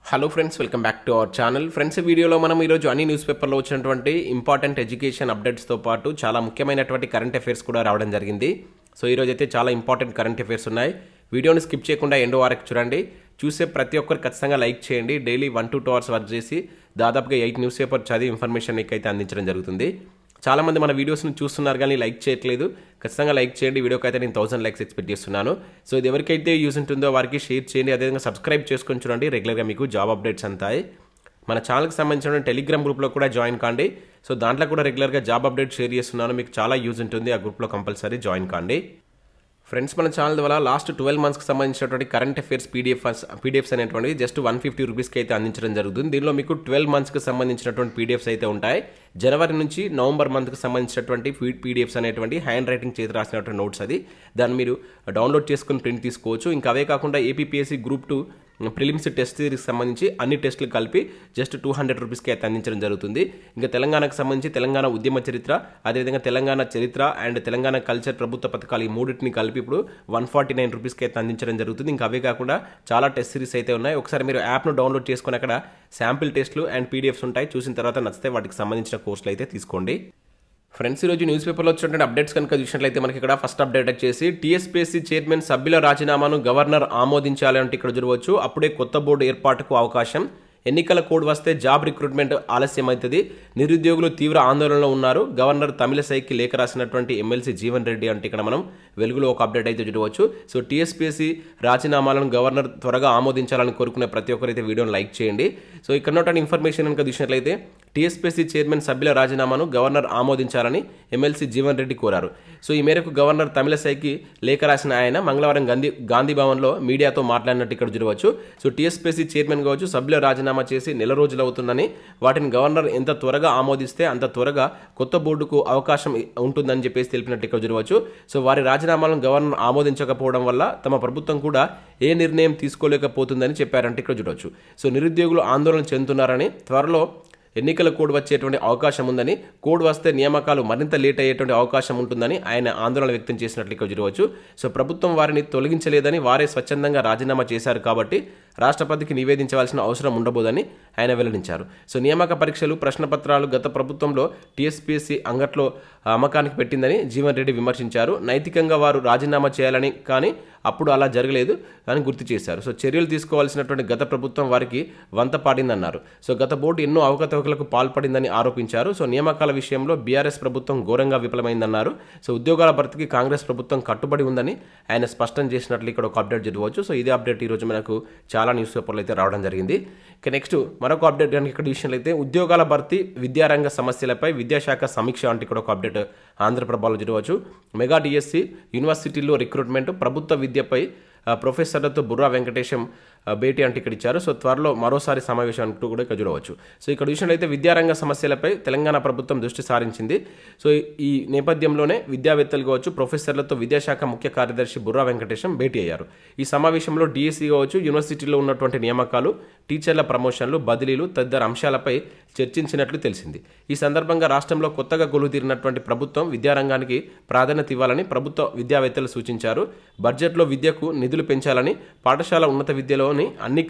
Hello friends, welcome back to our channel. Friends, ఈ వీడియోలో మనం ఈరోజు అన్ని న్యూస్ పేపర్లో వచ్చినటువంటి ఇంపార్టెంట్ ఎడ్యుకేషన్ అప్డేట్స్తో పాటు చాలా ముఖ్యమైనటువంటి కరెంట్ అఫైర్స్ కూడా రావడం జరిగింది. సో ఈరోజు అయితే చాలా ఇంపార్టెంట్ కరెంట్ అఫైర్స్ ఉన్నాయి. వీడియోని స్కిప్ చేయకుండా ఎండ్ వరకు చూడండి. చూసే ప్రతి ఒక్కరు ఖచ్చితంగా లైక్ చేయండి. డైలీ 1 to 2 hours వర్క్ చేసి దాదాపుగా 8 న్యూస్ పేపర్ చదివి ఇన్ఫర్మేషన్ మీకు అయితే అందించడం జరుగుతుంది. చాలామంది మన వీడియోస్ని చూస్తున్నారు కానీ లైక్ చేయట్లేదు. ఖచ్చితంగా లైక్ చేయండి. వీడియోకి అయితే నేను 1000 లైక్స్ ఎక్స్పెక్ట్ చేస్తున్నాను. సో ఇది ఎవరికైతే యూజ్ ఉంటుందో వారికి షేర్ చేయండి. అదేవిధంగా సబ్స్క్రైబ్ చేసుకొని చూడండి. రెగ్యులర్గా మీకు జాబ్ అప్డేట్స్ అంతాయి. మన ఛానల్కి సంబంధించిన టెలిగ్రామ్ గ్రూప్లో కూడా జాయిన్ కాండి. సో దాంట్లో కూడా రెగ్యులర్గా జాబ్ అప్డేట్ షేర్ చేస్తున్నాను. మీకు చాలా యూజ్ ఉంటుంది. ఆ గ్రూప్లో కంపల్సరీ జాయిన్ కాండి. ఫ్రెండ్స్, మన ఛానల్ ద్వారా లాస్ట్ 12 monthsకి సంబంధించినటువంటి కరెంట్ అఫైర్స్ పీడిఎఫ్స్ అనేటువంటిది జస్ట్ 150 రూపీస్కి అయితే అందించడం జరుగుతుంది. దీనిలో మీకు 12 monthsకి సంబంధించినటువంటి పీడిఎఫ్స్ అయితే ఉంటాయి. జనవరి నుంచి నవంబర్ మంత్కి సంబంధించినటువంటి పీడిఎఫ్స్ అనేటువంటి హ్యాండ్ రైటింగ్ చేతి రాసినటువంటి నోట్స్ అది. దాన్ని మీరు డౌన్లోడ్ చేసుకుని ప్రింట్ తీసుకోవచ్చు. ఇంకా అవే కాకుండా ఏపీపీఎస్సీ Group 2 ప్రిలిమ్స్ టెస్ట్ సిరీస్కి సంబంధించి అన్ని టెస్టులు కలిపి జస్ట్ 200 రూపీస్కి అయితే అందించడం జరుగుతుంది. ఇంకా తెలంగాణకు సంబంధించి తెలంగాణ ఉద్యమ చరిత్ర, అదేవిధంగా తెలంగాణ చరిత్ర అండ్ తెలంగాణ కల్చర్ ప్రభుత్వ పథకాలు ఈ మూడింటిని కలిపి ఇప్పుడు 149 రూపీస్కి అయితే అందించడం జరుగుతుంది. ఇంకా అవే కాకుండా చాలా టెస్ట్ సిరీస్ అయితే ఉన్నాయి. ఒకసారి మీరు యాప్ను డౌన్లోడ్ చేసుకుని అక్కడ శాంపిల్ టెస్టులు అండ్ పీడిఎఫ్స్ ఉంటాయి. చూసిన తర్వాత నచ్చితే వాటికి సంబంధించిన కోర్సులు అయితే తీసుకోండి. ఫ్రెండ్స్, ఈరోజు న్యూస్ పేపర్లో వచ్చినటువంటి అప్డేట్స్ కనుక చూసినట్లయితే మనకి ఇక్కడ ఫస్ట్ అప్డేట్ వచ్చేసి టీఎస్పీఎస్సీ చైర్మన్ సభ్యుల రాజీనామాను గవర్నర్ ఆమోదించాలి అంటే ఇక్కడ చూడవచ్చు. అప్పుడే కొత్త బోర్డు ఏర్పాటుకు అవకాశం. ఎన్నికల కోడ్ వస్తే జాబ్ రిక్రూట్మెంట్ ఆలస్యం అవుతుంది. నిరుద్యోగులు తీవ్ర ఆందోళనలో ఉన్నారు. గవర్నర్ తమిళసైకి లేఖ రాసినటువంటి ఎమ్మెల్సీ జీవన్ రెడ్డి అంటే ఇక్కడ మనం వెలుగులో ఒక అప్డేట్ అయితే చూడవచ్చు. సో టీఎస్పీఎస్సీ రాజీనామాలను గవర్నర్ త్వరగా ఆమోదించాలని కోరుకునే ప్రతి ఒక్కరైతే వీడియోని లైక్ చేయండి. సో ఇక్కడ ఉన్నటువంటి ఇన్ఫర్మేషన్ కనుక చూసినట్లయితే టీఎస్పీఎస్సీ చైర్మన్ సభ్యుల రాజీనామాను గవర్నర్ ఆమోదించాలని ఎమ్మెల్సీ జీవన్ రెడ్డి కోరారు. సో ఈ మేరకు గవర్నర్ తమిళసైకి లేఖ రాసిన ఆయన మంగళవారం గాంధీ భవన్లో మీడియాతో మాట్లాడినట్టు ఇక్కడ చూడవచ్చు. సో టీఎస్పీఎస్సీ చైర్మన్ కావచ్చు సభ్యుల రాజీనామా చేసి నెల రోజులు అవుతుందని, వాటిని గవర్నర్ ఎంత త్వరగా ఆమోదిస్తే అంత త్వరగా కొత్త బోర్డుకు అవకాశం ఉంటుందని చెప్పేసి తెలిపినట్టు ఇక్కడ చూడవచ్చు. సో వారి రాజీనామాలను గవర్నర్ ఆమోదించకపోవడం వల్ల తమ ప్రభుత్వం కూడా ఏ నిర్ణయం తీసుకోలేకపోతుందని చెప్పారంటే ఇక్కడ చూడవచ్చు. సో నిరుద్యోగులు ఆందోళన చెందుతున్నారని, త్వరలో ఎన్నికల కోడ్ వచ్చేటువంటి అవకాశం ఉందని, కోడ్ వస్తే నియామకాలు మరింత లేట్ అయ్యేటువంటి అవకాశం ఉంటుందని ఆయన ఆందోళన వ్యక్తం చేసినట్లు ఇక్కడ చూడవచ్చు. సో ప్రభుత్వం వారిని తొలగించలేదని, వారే స్వచ్ఛందంగా రాజీనామా చేశారు కాబట్టి రాష్ట్రపతికి నివేదించవలసిన అవసరం ఉండబోదని ఆయన వెల్లడించారు. సో నియామక పరీక్షలు, ప్రశ్నపత్రాలు గత ప్రభుత్వంలో టీఎస్పీఎస్సీ అంగట్లో అమ్మకానికి పెట్టిందని జీవన్ రెడ్డి విమర్శించారు. నైతికంగా వారు రాజీనామా చేయాలని, కానీ అప్పుడు అలా జరగలేదు అని గుర్తు చేశారు. సో చర్యలు తీసుకోవాల్సినటువంటి గత ప్రభుత్వం వారికి వంత పాడిందన్నారు. సో గత బోర్డు ఎన్నో అవకతవకలకు పాల్పడిందని ఆరోపించారు. సో నియామకాల విషయంలో బీఆర్ఎస్ ప్రభుత్వం ఘోరంగా విఫలమైందన్నారు. సో ఉద్యోగాల భర్తీకి కాంగ్రెస్ ప్రభుత్వం కట్టుబడి ఉందని ఆయన స్పష్టం చేసినట్లు ఇక్కడ ఒక అప్డేట్ చదవచ్చు. సో ఇదే అప్డేట్ ఈరోజు మనకు చాలా న్యూస్ పేపర్లు అయితే రావడం జరిగింది. ఇక నెక్స్ట్ మరొక అప్డేట్ కనుక ఇక్కడ విషయంలో అయితే ఉద్యోగాల భర్తీ, విద్యారంగ సమస్యలపై విద్యాశాఖ సమీక్ష అంటే ఇక్కడ ఒక అప్డేట్ ఆంధ్రప్రభలో చూడవచ్చు. మెగా డిఎస్సి యూనివర్సిటీల్లో రిక్రూట్మెంట్, ప్రభుత్వ విద్యపై ప్రొఫెసర్లతో బుర్రా వెంకటేశం భేటీ అంటే ఇక్కడ ఇచ్చారు. సో త్వరలో మరోసారి సమావేశం అంటూ కూడా ఇక్కడ చూడవచ్చు. సో ఇక్కడ చూసినట్లయితే విద్యారంగ సమస్యలపై తెలంగాణ ప్రభుత్వం దృష్టి సారించింది. సో ఈ నేపథ్యంలోనే విద్యావేత్తలు కావచ్చు, ప్రొఫెసర్లతో విద్యాశాఖ ముఖ్య కార్యదర్శి బుర్రా వెంకటేశం భేటీ అయ్యారు. ఈ సమావేశంలో డిఎస్సి కావచ్చు, యూనివర్సిటీలో ఉన్నటువంటి నియామకాలు, టీచర్ల ప్రమోషన్లు, బదిలీలు తదితర అంశాలపై చర్చించినట్లు తెలిసింది. ఈ సందర్భంగా రాష్ట్రంలో కొత్తగా కొలువుతీరినటువంటి ప్రభుత్వం విద్యారంగానికి ప్రాధాన్యత ఇవ్వాలని ప్రభుత్వ విద్యావేత్తలు సూచించారు. బడ్జెట్లో విద్యకు నిధులు పెంచాలని, పాఠశాల ఉన్నత విద్యలోని అన్ని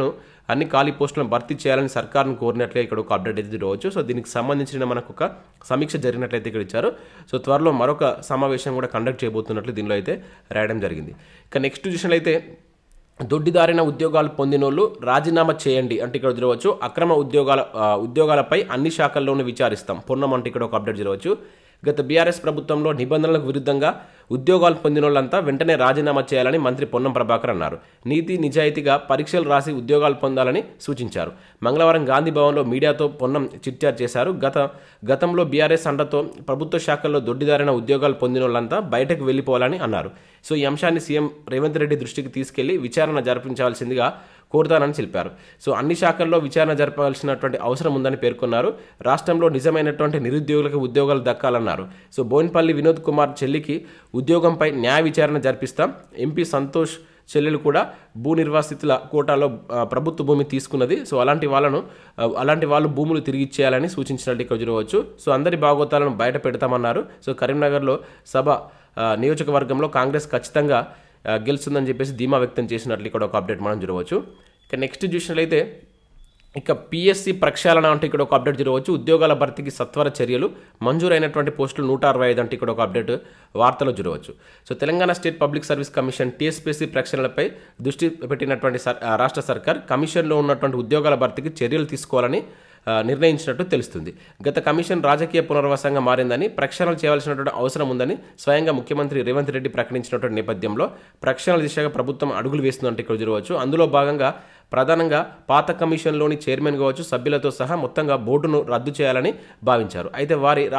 ఖాళీ పోస్టులను భర్తీ చేయాలని సర్కార్ను కోరినట్లే ఇక్కడ ఒక అప్డేట్ అయితే చూడవచ్చు. సో దీనికి సంబంధించిన మనకు ఒక సమీక్ష జరిగినట్లయితే ఇక్కడ ఇచ్చారు. సో త్వరలో మరొక సమావేశం కూడా కండక్ట్ చేయబోతున్నట్లు దీనిలో అయితే రాయడం జరిగింది. ఇక నెక్స్ట్ చూసినట్లయితే దొడ్డిదారిన ఉద్యోగాలు పొందినోళ్ళు రాజీనామా చేయండి అంటే ఇక్కడ చూడవచ్చు. అక్రమ ఉద్యోగాలపై అన్ని శాఖల్లోనూ విచారిస్తాం పొన్నం అంటే ఇక్కడ ఒక అప్డేట్ చూడవచ్చు. గత బీఆర్ఎస్ ప్రభుత్వంలో నిబంధనలకు విరుద్ధంగా ఉద్యోగాలు పొందిన వాళ్ళంతా వెంటనే రాజీనామా చేయాలని మంత్రి పొన్నం ప్రభాకర్ అన్నారు. నీతి నిజాయితీగా పరీక్షలు రాసి ఉద్యోగాలు పొందాలని సూచించారు. మంగళవారం గాంధీ భవన్లో మీడియాతో పొన్నం చిట్చాట్ చేశారు. గతంలో బీఆర్ఎస్ అండతో ప్రభుత్వ శాఖల్లో దొడ్డిదారిన ఉద్యోగాలు పొందిన వాళ్ళంతా బయటకు వెళ్ళిపోవాలని అన్నారు. సో ఈ అంశాన్ని సీఎం రేవంత్ రెడ్డి దృష్టికి తీసుకెళ్లి విచారణ జరిపించాల్సిందిగా కోరుతానని తెలిపారు. సో అన్ని శాఖల్లో విచారణ జరపాల్సినటువంటి అవసరం ఉందని పేర్కొన్నారు. రాష్ట్రంలో నిజమైనటువంటి నిరుద్యోగులకు ఉద్యోగాలు దక్కాలన్నారు. సో బోయిన్పల్లి వినోద్ కుమార్ చెల్లికి ఉద్యోగంపై న్యాయ విచారణ జరిపిస్తాం. ఎంపీ సంతోష్ చెల్లెలు కూడా భూ నిర్వాసితుల కోటాలో ప్రభుత్వ భూమి తీసుకున్నది. సో అలాంటి వాళ్ళు భూములు తిరిగి ఇచ్చేయాలని సూచించినట్టు ఇక్కడ చూడవచ్చు. సో అందరి భాగోతాలను బయట పెడతామన్నారు. సో కరీంనగర్లో సభ నియోజకవర్గంలో కాంగ్రెస్ ఖచ్చితంగా గెలుస్తుందని చెప్పేసి ధీమా వ్యక్తం చేసినట్లు ఇక్కడ ఒక అప్డేట్ మనం చూడవచ్చు. ఇక నెక్స్ట్ చూసినట్లయితే ఇక పిఎస్సి ప్రక్షాళన అంటే ఇక్కడ ఒక అప్డేట్ జరగవచ్చు. ఉద్యోగాల భర్తీకి సత్వర చర్యలు, మంజూరైనటువంటి పోస్టులు 165 అంటే ఇక్కడ ఒక అప్డేట్ వార్తలో జరగవచ్చు. So Telangana state public service commission TSPSC ప్రక్షాళనపై దృష్టి పెట్టినటువంటి రాష్ట్ర సర్కార్ కమిషన్లో ఉన్నటువంటి ఉద్యోగాల భర్తీకి చర్యలు తీసుకోవాలని నిర్ణయించినట్టు తెలుస్తుంది. గత కమిషన్ రాజకీయ పునర్వాసంగా మారిందని, ప్రక్షాళన చేయాల్సినటువంటి అవసరం ఉందని స్వయంగా ముఖ్యమంత్రి రేవంత్ రెడ్డి ప్రకటించినటువంటి నేపథ్యంలో ప్రక్షాళన దిశగా ప్రభుత్వం అడుగులు వేస్తుందంటే ఇక్కడ జరగవచ్చు. అందులో భాగంగా ప్రధానంగా పాత కమిషన్లోని చైర్మన్ కావచ్చు, సభ్యులతో సహా మొత్తంగా బోర్డును రద్దు చేయాలని భావించారు. అయితే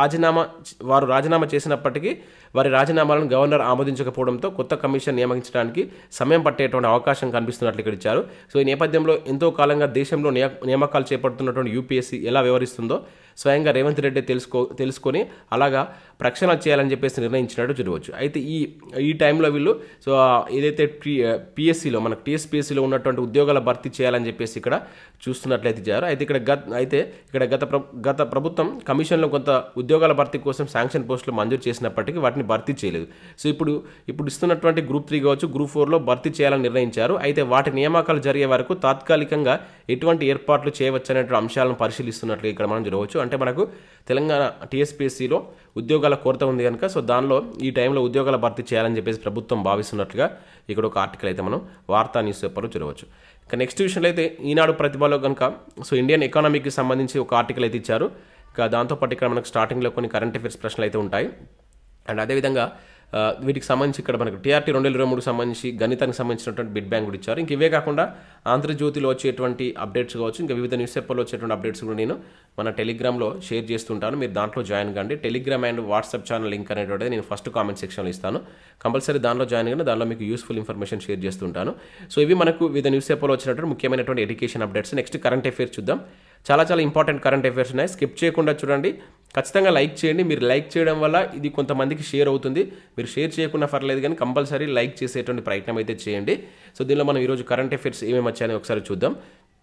వారు రాజీనామా చేసినప్పటికీ వారి రాజీనామాలను గవర్నర్ ఆమోదించకపోవడంతో కొత్త కమిషన్ నియమించడానికి సమయం పట్టేటువంటి అవకాశం కనిపిస్తున్నట్లు ఇక్కడ ఇచ్చారు. సో ఈ నేపథ్యంలో ఎంతో కాలంగా దేశంలో నియామకాలు చేపడుతున్నటువంటి యూపీఎస్సీ ఎలా వ్యవహరిస్తుందో స్వయంగా రేవంత్ రెడ్డి తెలుసుకొని అలాగా ప్రక్షాళన చేయాలని చెప్పేసి నిర్ణయించినట్టు చూడవచ్చు. అయితే ఈ టైంలో వీళ్ళు సో ఏదైతే పిఎస్సిలో మనకు టీఎస్పీఎస్సీలో ఉన్నటువంటి ఉద్యోగాల భర్తీ చేయాలని చెప్పేసి ఇక్కడ చూస్తున్నట్లయితే ఇచ్చారు. అయితే ఇక్కడ గత ప్రభుత్వం కమిషన్లో కొంత ఉద్యోగాల భర్తీ కోసం శాంక్షన్ పోస్టులు మంజూరు చేసినప్పటికీ వాటిని భర్తీ చేయలేదు. సో ఇప్పుడు ఇస్తున్నటువంటి గ్రూప్ 3 కావచ్చు, గ్రూప్ 4లో భర్తీ చేయాలని నిర్ణయించారు. అయితే వాటి నియామకాలు జరిగే వరకు తాత్కాలికంగా ఎటువంటి ఏర్పాట్లు చేయవచ్చనే అంశాలను పరిశీలిస్తున్నట్లు ఇక్కడ మనం చూడవచ్చు. అంటే మనకు తెలంగాణ టీఎస్పీఎస్సీలో ఉద్యోగాల కొరత ఉంది కనుక సో దానిలో ఈ టైంలో ఉద్యోగాల భర్తీ చేయాలని చెప్పేసి ప్రభుత్వం భావిస్తున్నట్లుగా ఇక్కడ ఒక ఆర్టికల్ అయితే మనం వార్తా న్యూస్ పేపర్లో చూడవచ్చు. ఇక నెక్స్ట్ విషయంలో అయితే ఈనాడు ప్రతిభలో కనుక సో ఇండియన్ ఎకానమీకి సంబంధించి ఒక ఆర్టికల్ అయితే ఇచ్చారు. ఇక దాంతోపాటు ఇక్కడ మనకు స్టార్టింగ్లో కొన్ని కరెంట్ అఫైర్స్ ప్రశ్నలు అయితే ఉంటాయి. అండ్ అదేవిధంగా వీటికి సంబంధించి ఇక్కడ మనకు టీఆర్టీ 2023 సంబంధించి గణితానికి సంబంధించినటువంటి బిడ్ బ్యాంక్ కూడా ఇచ్చారు. ఇంక ఇవే కాకుండా ఆంధ్రజ్యోతిలో వచ్చేటువంటి అప్డేట్స్ కావచ్చు, ఇంకా వివిధ న్యూస్ పేపర్లో వచ్చేటువంటి అప్డేట్స్ కూడా నేను మన టెలిగ్రామ్లో షేర్ చేస్తుంటాను. మీరు దాంట్లో జాయిన్ కండి. Telegram and WhatsApp channel link అనేటువంటిది నేను ఫస్ట్ కామెంట్ సెక్షన్లో ఇస్తాను. కంపల్సరీ దాంట్లో జాయిన్ కండి. దానిలో మీకు యూస్ఫుల్ ఇన్ఫర్మేషన్ షేర్ చేస్తుంటాను. సో ఇవి మనకు వివిధ న్యూస్ పేపర్లో వచ్చినటువంటి ముఖ్యమైనటువంటి education updates. Next current affairs చూద్దాం. చాలా ఇంపార్టెంట్ కరెంట్ అఫైర్స్ ఉన్నాయి. స్కిప్ చేయకుండా చూడండి. ఖచ్చితంగా లైక్ చేయండి. మీరు లైక్ చేయడం వల్ల ఇది కొంతమందికి షేర్ అవుతుంది. మీరు షేర్ చేయకుండా పర్లేదు కానీ కంపల్సరీ లైక్ చేసేటువంటి ప్రయత్నం అయితే చేయండి. సో దీనిలో మనం ఈరోజు కరెంట్ అఫైర్స్ ఏమేమి వచ్చాయని ఒకసారి చూద్దాం.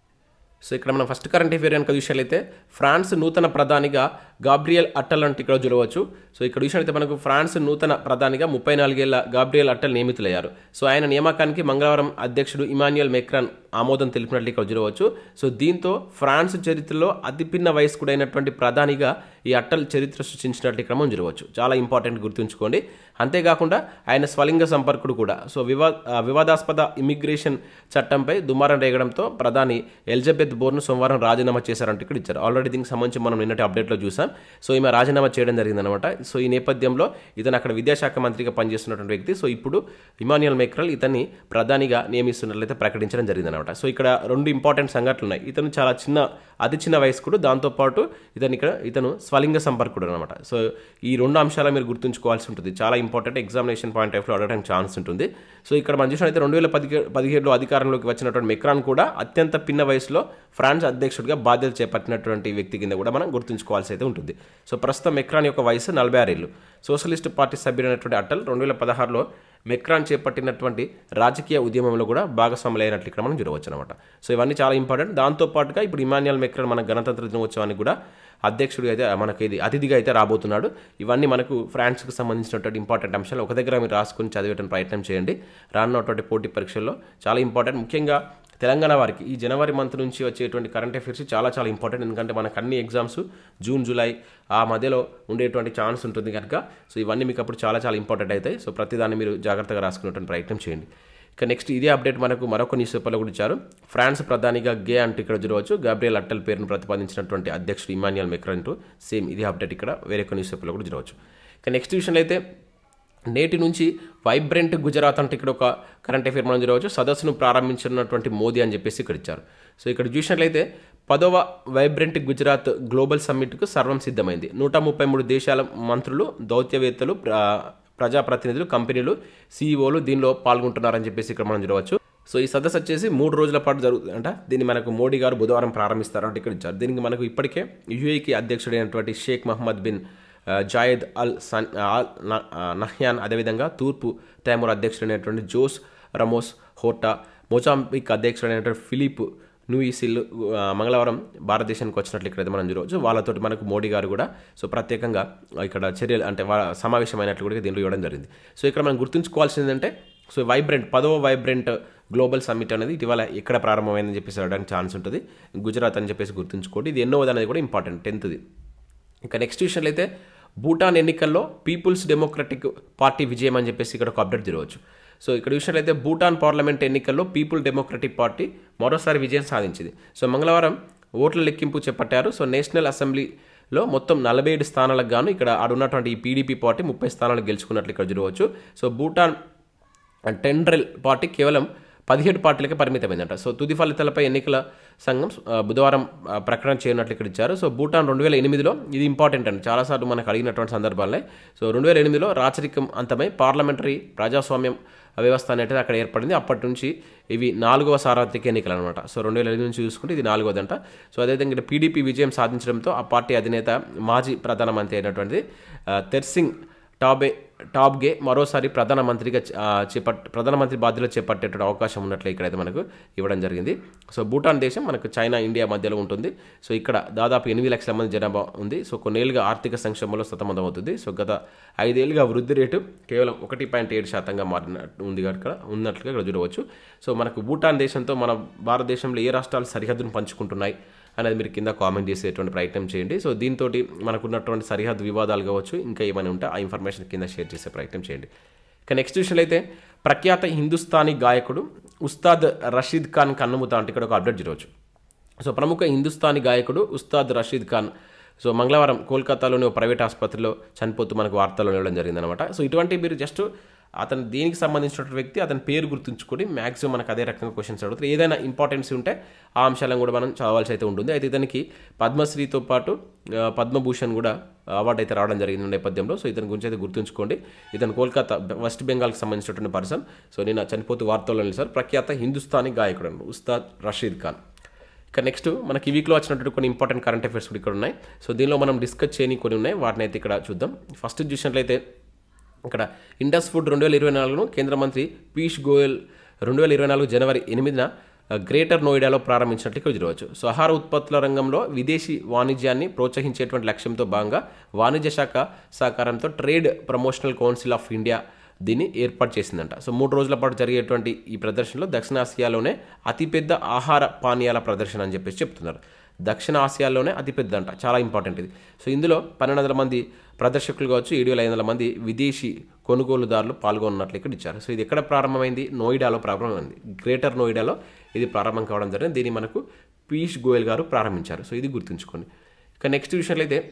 సో ఇక్కడ మనం ఫస్ట్ కరెంట్ అఫైర్ కనుక చూసినట్లయితే ఫ్రాన్స్ నూతన ప్రధానిగా గాబ్రియల్ అట్టల్ అంటే ఇక్కడ చూడవచ్చు. సో ఇక్కడ చూసినట్లయితే మనకు ఫ్రాన్స్ నూతన ప్రధానిగా 34 ఏళ్ల గాబ్రియల్ అట్టల్ నియమితులయ్యారు. సో ఆయన నియామకానికి మంగళవారం అధ్యక్షుడు ఇమాన్యుయల్ మెక్రాన్ ఆమోదం తెలిపినట్లు ఇక్కడ చూడవచ్చు. సో దీంతో ఫ్రాన్స్ చరిత్రలో అతిపిన్న వయస్కుడైనటువంటి ప్రధానిగా ఈ అట్టల్ చరిత్ర సృష్టించినట్లు ఇక్కడ మనం చూడవచ్చు. చాలా ఇంపార్టెంట్ గుర్తుంచుకోండి. అంతేకాకుండా ఆయన స్వలింగ సంపర్కుడు కూడా. సో వివాదాస్పద ఇమిగ్రేషన్ చట్టంపై దుమారం రేగడంతో ప్రధాని ఎలిజబెత్ బోర్ను సోమవారం రాజీనామా చేశారంటూ ఇక్కడ ఇచ్చారు. ఆల్రెడీ దీనికి సంబంధించి మనం నిన్నటి అప్డేట్లో చూసాం. సో ఈమె రాజీనామా చేయడం జరిగిందనమాట. సో ఈ నేపథ్యంలో ఇతను అక్కడ విద్యాశాఖ మంత్రిగా పనిచేస్తున్నటువంటి వ్యక్తి. సో ఇప్పుడు ఇమాన్యుయల్ మెక్రాన్ ఇతన్ని ప్రధానిగా నియమిస్తున్నట్లయితే ప్రకటించడం జరిగిందనమాట. సో ఇక్కడ 2 ఇంపార్టెంట్ సంఘటనలు ఉన్నాయి. ఇతను చాలా అతి చిన్న వయస్కుడు, దాంతోపాటు ఇతను స్వలింగ సంపర్కుడు అనమాట. సో ఈ 2 అంశాలు మీరు గుర్తుంచుకోవాల్సి ఉంటుంది. చాలా important, examination point of view అడగడానికి ఛాన్స్ ఉంటుంది. సో ఇక్కడ మనం చూసినట్లయితే 2017లో అధికారంలోకి వచ్చినటువంటి మెక్రాన్ కూడా అత్యంత పిన్న వయసులో ఫ్రాన్స్ అధ్యక్షుడిగా బాధ్యత చేపట్టినటువంటి వ్యక్తి కింద కూడా మనం గుర్తుంచుకోవాల్సి అయితే ఉంటుంది. సో ప్రస్తుతం మెక్రాన్ యొక్క వయసు 46 ఏళ్ళు. సోషలిస్ట్ పార్టీ సభ్యుడైనటువంటి అటల్ 2016లో మెక్రాన్ చేపట్టినటువంటి రాజకీయ ఉద్యమంలో కూడా భాగస్వాములైనట్లు ఇక్కడ మనం చూడవచ్చు అనమాట. సో ఇవన్నీ చాలా ఇంపార్టెంట్. దాంతోపాటుగా ఇప్పుడు ఇమాన్యుయల్ మెక్రాన్ మన గణతంత్ర దినోత్సవానికి కూడా అధ్యక్షుడిగా అయితే మనకి ఇది అతిథిగా అయితే రాబోతున్నాడు. ఇవన్నీ మనకు ఫ్రాన్స్కి సంబంధించినటువంటి ఇంపార్టెంట్ అంశాలు ఒక దగ్గర మీరు రాసుకొని చదివేటువంటి ప్రయత్నం చేయండి. రానున్నటువంటి పోటీ పరీక్షల్లో చాలా ఇంపార్టెంట్. ముఖ్యంగా తెలంగాణ వారికి ఈ జనవరి మంత్ నుంచి వచ్చేటువంటి కరెంట్ అఫైర్స్ చాలా ఇంపార్టెంట్. ఎందుకంటే మనకు అన్ని ఎగ్జామ్స్ జూన్ జూలై ఆ మధ్యలో ఉండేటువంటి ఛాన్స్ ఉంటుంది కనుక సో ఇవన్నీ మీకు అప్పుడు చాలా ఇంపార్టెంట్ అవుతాయి. సో ప్రతిదాన్ని మీరు జాగ్రత్తగా రాసుకునేటువంటి ప్రయత్నం చేయండి. ఇక నెక్స్ట్ ఇదే అప్డేట్ మనకు మరొక న్యూస్ పేపర్లో కూడా ఇచ్చారు. ఫ్రాన్స్ ప్రధానిగా గే అంటే ఇక్కడ చూడవచ్చు. గాబ్రియల్ అట్టల్ పేరును ప్రతిపాదించినటువంటి అధ్యక్షుడు ఇమాన్యుయల్ మెక్రాన్ సేమ్ ఇదే అప్డేట్ ఇక్కడ వేరే ఒక న్యూస్ పేపర్లో కూడా చూడవచ్చు. ఇక నెక్స్ట్ విషయంలో అయితే నేటి నుంచి వైబ్రెంట్ గుజరాత్ అంటే ఇక్కడ ఒక కరెంట్ అఫైర్ మనం చూడవచ్చు. సదస్సును ప్రారంభించినటువంటి మోదీ అని చెప్పేసి ఇక్కడ ఇచ్చారు. సో ఇక్కడ చూసినట్లయితే 10వ వైబ్రెంట్ గుజరాత్ గ్లోబల్ సమ్మిట్కు సర్వం సిద్ధమైంది. 133 దేశాల మంత్రులు, దౌత్యవేత్తలు, ప్రజాప్రతినిధులు, కంపెనీలు, సీఈఓలు దీనిలో పాల్గొంటున్నారని చెప్పేసి ఇక్కడ మనం చూడవచ్చు. సో ఈ సదస్సు వచ్చేసి 3 రోజుల పాటు జరుగుతుందంట. దీన్ని మనకు మోడీ గారు బుధవారం ప్రారంభిస్తారంటే ఇక్కడ ఇచ్చారు. దీనికి మనకు ఇప్పటికే యుఏఈకి అధ్యక్షుడైనటువంటి Sheikh Mohammed bin Zayed Al Nahyan, అదేవిధంగా తూర్పు టైమూర్ అధ్యక్షుడైనటువంటి జోస్ రమోస్ హోర్టా, మొజాంబిక్ అధ్యక్షుడైనటువంటి ఫిలిప్ న్యూయిసిల్ మంగళవారం భారతదేశానికి వచ్చినట్లు ఇక్కడైతే మనం చూడవచ్చు. వాళ్ళతోటి మనకు మోడీ గారు కూడా సో ప్రత్యేకంగా ఇక్కడ చర్యలు అంటే సమావేశమైనట్లు కూడా దీంట్లో ఇవ్వడం జరిగింది. సో ఇక్కడ మనం గుర్తుంచుకోవాల్సింది ఏంటంటే సో వైబ్రెంట్ 10వ వైబ్రెంట్ గ్లోబల్ సమ్మిట్ అనేది ఇటీవల ఎక్కడ ప్రారంభమైందని చెప్పేసి అడగడానికి ఛాన్స్ ఉంటుంది. గుజరాత్ అని చెప్పేసి గుర్తుంచుకోండి. ఇది ఎన్నోది అనేది కూడా ఇంపార్టెంట్ 10th. ఇంకా నెక్స్ట్ విషయంలో అయితే భూటాన్ ఎన్నికల్లో పీపుల్స్ డెమోక్రటిక్ పార్టీ విజయం అని చెప్పేసి ఇక్కడ ఒక అప్డేట్ తిరగవచ్చు. సో ఇక్కడ విషయంలో అయితే భూటాన్ పార్లమెంట్ ఎన్నికల్లో పీపుల్ డెమోక్రటిక్ పార్టీ మరోసారి విజయం సాధించింది. సో మంగళవారం ఓట్ల లెక్కింపు చేపట్టారు. సో నేషనల్ అసెంబ్లీలో మొత్తం 47 స్థానాలకు గాను ఇక్కడ ఆడున్నటువంటి ఈ పీడీపీ పార్టీ 30 స్థానాలు గెలుచుకున్నట్లు ఇక్కడ చూడవచ్చు. సో భూటాన్ టెండ్రెల్ పార్టీ కేవలం 17 పార్టీలకే పరిమితమైందంట. సో తుది ఫలితాలపై ఎన్నికల సంఘం బుధవారం ప్రకటన చేయనట్లు ఇక్కడ ఇచ్చారు. సో భూటాన్ 2008లో ఇది ఇంపార్టెంట్ అండి, చాలాసార్లు మనకు అడిగినటువంటి సందర్భాలే. సో 2008లో రాచరికం అంతమై పార్లమెంటరీ ప్రజాస్వామ్యం వ్యవస్థ అనేది అక్కడ ఏర్పడింది. అప్పటి నుంచి ఇవి 4వ సార్వత్రిక ఎన్నికలు అనమాట. సో 2008 నుంచి చూసుకుంటే ఇది 4వదంట. సో అదేవిధంగా ఇక్కడ పీడీపీ విజయం సాధించడంతో ఆ పార్టీ అధినేత మాజీ ప్రధానమంత్రి అయినటువంటిది తెర్సింగ్ టాబ్గే మరోసారి ప్రధానమంత్రి బాధ్యతలు చేపట్టేటువంటి అవకాశం ఉన్నట్లు ఇక్కడైతే మనకు ఇవ్వడం జరిగింది. సో భూటాన్ దేశం మనకు చైనా, ఇండియా మధ్యలో ఉంటుంది. సో ఇక్కడ దాదాపు 8 లక్షల మంది జనాభా ఉంది. సో కొన్నేళ్లుగా ఆర్థిక సంక్షేమంలో సతమతమవుతుంది. సో గత 5 ఏళ్ళుగా వృద్ధి రేటు కేవలం 1.7% ఉన్నట్లుగా ఇక్కడ చూడవచ్చు. సో మనకు భూటాన్ దేశంతో మన భారతదేశంలో ఏ రాష్ట్రాలు సరిహద్దును పంచుకుంటున్నాయి అనేది మీరు కింద కామెంట్ చేసేటువంటి ప్రయత్నం చేయండి. సో దీంతో మనకున్నటువంటి సరిహద్దు వివాదాలు కావచ్చు, ఇంకా ఏమైనా ఉంటే ఆ ఇన్ఫర్మేషన్ కింద షేర్ చేసే ప్రయత్నం చేయండి. ఇక నెక్స్ట్ విషయంలో అయితే ప్రఖ్యాత హిందుస్థానీ గాయకుడు ఉస్తాద్ రషీద్ ఖాన్ కన్నుమూత అంటే ఇక్కడ ఒక అప్డేట్ చూడవచ్చు. సో ప్రముఖ హిందుస్థానీ గాయకుడు ఉస్తాద్ రషీద్ ఖాన్ సో మంగళవారం కోల్కతాలోని ఒక ప్రైవేట్ ఆసుపత్రిలో చనిపోతూ మనకు వార్తల్లో ఇవ్వడం జరిగిందనమాట. సో ఇటువంటి మీరు జస్ట్ అతను దేనికి సంబంధించినటువంటి వ్యక్తి, అతని పేరు గుర్తుంచుకొని మ్యాక్సిమం మనకు అదే రకంగా క్వశ్చన్స్ అడుగుతారు. ఏదైనా ఇంపార్టెన్స్ ఉంటే ఆ అంశాలను కూడా మనం చదవాల్సి అయితే ఉంటుంది. అయితే ఇతనికి పద్మశ్రీతో పాటు పద్మభూషణ్ కూడా అవార్డు అయితే రావడం జరిగింది నేపథ్యంలో. సో ఇతని గురించి అయితే గుర్తుంచుకోండి. ఇతను కోల్కతా వెస్ట్ బెంగాల్కి సంబంధించినటువంటి పర్సన్. సో నేను చనిపోతూ వార్తల్లో నిలిచారు. ప్రఖ్యాత హిందుస్థానీ గాయకుడు ఉస్తాద్ రషీద్ ఖాన్. ఇక నెక్స్ట్ మనకి ఈ వీక్లో వచ్చినటువంటి కొన్ని ఇంపార్టెంట్ కరెంట్ అఫైర్స్ కూడా ఇక్కడ ఉన్నాయి. సో దీనిలో మనం డిస్కస్ చేయని కొన్ని ఉన్నాయి, వాటిని అయితే ఇక్కడ చూద్దాం. ఫస్ట్ చూసినట్లయితే ఇక్కడ ఇండస్ ఫుడ్ 2024ను కేంద్ర మంత్రి పీయూష్ గోయల్ 2024 జనవరి 8న గ్రేటర్ నోయిడాలో ప్రారంభించినట్లు ఇక్కడ చూడవచ్చు. సో ఆహార ఉత్పత్తుల రంగంలో విదేశీ వాణిజ్యాన్ని ప్రోత్సహించేటువంటి లక్ష్యంతో భాగంగా వాణిజ్య శాఖ సహకారంతో trade promotional council of India దీన్ని ఏర్పాటు చేసిందంట. సో 3 రోజుల పాటు జరిగేటువంటి ఈ ప్రదర్శనలో దక్షిణాసియాలోనే అతిపెద్ద ఆహార పానీయాల ప్రదర్శన అని చెప్పేసి చెప్తున్నారు. దక్షిణ ఆసియాలోనే అతిపెద్ద అంట, చాలా ఇంపార్టెంట్ ఇది. సో ఇందులో 1200 మంది ప్రదర్శకులు కావచ్చు, 7,500 మంది విదేశీ కొనుగోలుదారులు పాల్గొన్నట్లు ఇక్కడ ఇచ్చారు. సో ఇది ఎక్కడ ప్రారంభమైంది? నోయిడాలో ప్రారంభమైంది. గ్రేటర్ నోయిడాలో ఇది ప్రారంభం కావడం జరిగింది. దీన్ని మనకు పీయూష్ గోయల్ గారు ప్రారంభించారు. సో ఇది గుర్తుంచుకోండి. ఇక నెక్స్ట్ విషయంలో అయితే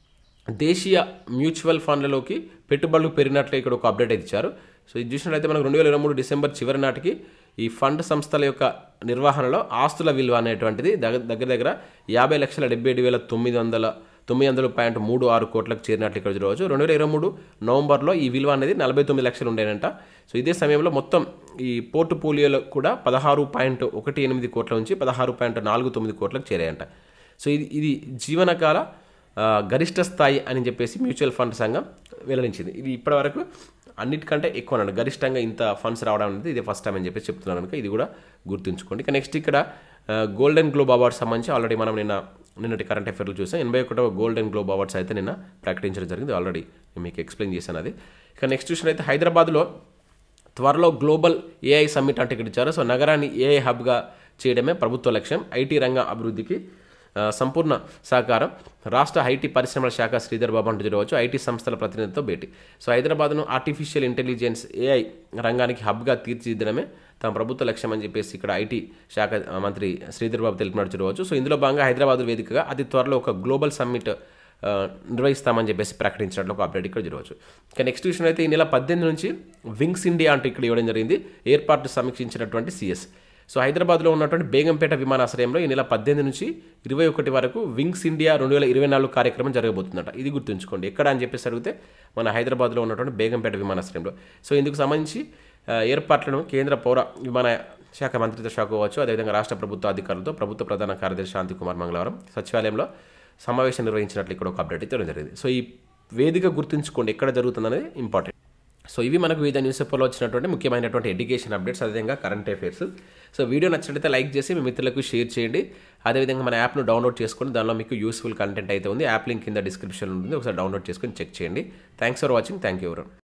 దేశీయ మ్యూచువల్ ఫండ్లలోకి పెట్టుబడులు పెరిగినట్లు ఇక్కడ ఒక అప్డేట్ అయితే ఇచ్చారు. సో ఇది చూసినట్లయితే మనకు 2023 డిసెంబర్ చివరి నాటికి ఈ ఫండ్ సంస్థల యొక్క నిర్వహణలో ఆస్తుల విలువ అనేటువంటిది దగ్గర 50,77,900.36 కోట్లకు చేరినట్లు ఇక్కడ చూడవచ్చు. 2023 నవంబర్లో ఈ విలువ అనేది 49 లక్షలు ఉండేనంట. సో ఇదే సమయంలో మొత్తం ఈ పోర్ట్ఫోలియోలో కూడా 16.18 కోట్ల నుంచి 16.49 కోట్లకు చేరాయంట. సో ఇది జీవనకాల గరిష్ట స్థాయి అని చెప్పేసి మ్యూచువల్ ఫండ్ సంఘం వెల్లడించింది. ఇది ఇప్పటివరకు అన్నిటికంటే ఎక్కువ అన్నాడు, గరిష్టంగా ఇంత ఫండ్స్ రావడం అనేది ఇది ఫస్ట్ టైం అని చెప్పేసి చెప్తున్నాను కనుక ఇది కూడా గుర్తుంచుకోండి. ఇక నెక్స్ట్ ఇక్కడ గోల్డెన్ గ్లోబ్ అవార్డ్స్ సంబంధించి ఆల్రెడీ మనం నిన్నటి కరెంట్ అఫైర్లు చూసాం. 81వ గోల్డెన్ గ్లోబ్ అవార్డ్స్ అయితే నిన్న ప్రకటించడం జరిగింది. ఆల్రెడీ మీకు ఎక్స్ప్లెయిన్ చేశాను అది. ఇక నెక్స్ట్ విషయం అయితే హైదరాబాద్లో త్వరలో గ్లోబల్ ఏఐ సమ్మిట్ అంటే ఇక్కడ ఇచ్చారు. సో నగరాన్ని ఏఐ హబ్గా చేయడమే ప్రభుత్వ లక్ష్యం. ఐటీ రంగ అభివృద్ధికి సంపూర్ణ సహకారం రాష్ట్ర ఐటీ పరిశ్రమల శాఖ శ్రీధర్ బాబు అంటూ చూడవచ్చు. ఐటీ సంస్థల ప్రతినిధితో భేటీ. సో హైదరాబాద్ను ఆర్టిఫిషియల్ ఇంటెలిజెన్స్ ఏఐ రంగానికి హబ్గా తీర్చిదిద్దడమే తమ ప్రభుత్వ లక్ష్యం అని చెప్పేసి ఇక్కడ ఐటీ శాఖ మంత్రి శ్రీధర్ బాబు తెలిపినట్టు చూడవచ్చు. సో ఇందులో భాగంగా హైదరాబాద్ వేదికగా అతి త్వరలో ఒక గ్లోబల్ సమ్మిట్ నిర్వహిస్తామని చెప్పేసి ప్రకటించినట్లు ఒక అప్డేట్ ఇక్కడ చూడవచ్చు. ఇక నెక్స్ట్ విషయం అయితే ఈ నెల 18 నుంచి వింగ్స్ ఇండియా అంటూ ఇక్కడ ఇవ్వడం జరిగింది. ఏర్పాట్లు సమీక్షించినటువంటి సిఎస్. సో హైదరాబాద్లో ఉన్నటువంటి బేగంపేట విమానాశ్రయంలో ఈ నెల 18 నుంచి 21 వరకు వింగ్స్ ఇండియా 2024 కార్యక్రమం జరగబోతుందట. ఇది గుర్తుంచుకోండి. ఎక్కడ అని చెప్పేసి అడిగితే మన హైదరాబాద్లో ఉన్నటువంటి బేగంపేట విమానాశ్రయంలో. సో ఇందుకు సంబంధించి ఏర్పాట్లను కేంద్ర పౌర విమాన శాఖ మంత్రిత్వ శాఖ కావచ్చు, అదేవిధంగా రాష్ట్ర ప్రభుత్వ అధికారులతో ప్రభుత్వ ప్రధాన కార్యదర్శి శాంతి కుమార్ మంగళవారం సచివాలయంలో సమావేశం నిర్వహించినట్లు ఇక్కడ ఒక అప్డేట్ ఇవ్వడం జరిగింది. సో ఈ వేదిక గుర్తుంచుకోండి, ఎక్కడ జరుగుతుందనేది ఇంపార్టెంట్. సో ఇవి మనకు వివిధ న్యూస్ పేపర్లో వచ్చినటువంటి ముఖ్యమైనటువంటి ఎడ్యుకేషన్ అప్డేట్స్, అదేవిధంగా కరెంట్ అఫైర్స్. సో వీడియో నచ్చినట్లయితే లైక్ చేసి మీ మిత్రులకు షేర్ చేయండి. అదేవిధంగా మన యాప్ను డౌన్లోడ్ చేసుకొని దానిలో మీకు యూస్ఫుల్ కంటెంట్ అయితే ఉంది. యాప్ లింక్ కింద డిస్క్రిప్షన్లో ఉంటుంది, ఒకసారి డౌన్లోడ్ చేసుకొని చెక్ చేయండి. Thanks for watching. Thank you ఎవరన్.